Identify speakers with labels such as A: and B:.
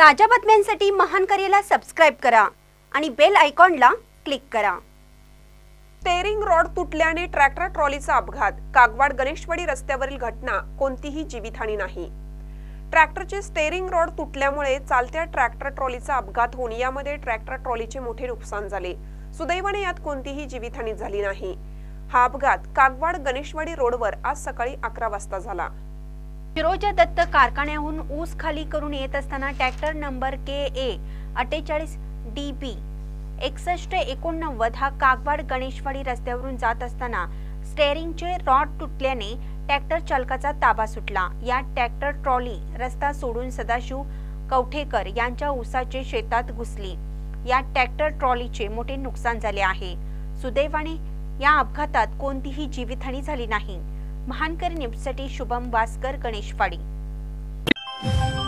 A: ताज्या बातम्यांसाठी महान करेला सबस्क्राइब करा आणि बेल आयकॉनला क्लिक करा।
B: स्टेअरिंग रॉड तुटल्याने ट्रॅक्टर ट्रॉलीचा अपघात। कागवाड गणेशवाडी रस्त्यावरील घटना, कोणतीही जीवितहानी नाही। ट्रॅक्टरचे स्टेअरिंग रॉड तुटल्यामुळे चालत्या ट्रॅक्टर ट्रॉलीचा अपघात होऊन यामध्ये ट्रॅक्टर ट्रॉलीचे मोठे नुकसान झाले। सुदैवाने यात कोणतीही जीवितहानी झाली नाही। हा अपघात कागवाड गणेशवाडी रोडवर आज सकाळी 11 वाजता झाला।
A: फिरोजा दत्त कारखान्याहून ऊस खाली करून येत असताना ट्रॅक्टर नंबर KA 48 DB 6189 हा कागवाड गणेशवाडी रस्त्यावरून जात असताना स्टेअरिंगचे रॉड तुटल्याने ट्रॅक्टर चालकाचा ताबा सुटला। या ट्रॅक्टर ट्रॉली रस्ता सोडून सदाशिव कवठेकर यांच्या ऊसाचे शेतात घुसली। या ट्रॅक्टर ट्रॉलीचे मोठे नुकसान झाले आहे। सुदैवाने या अपघातात कोणतीही जीवितहानी झाली नाही। महानकर न्यूजसाठी शुभम वासकर, गणेशवाडी।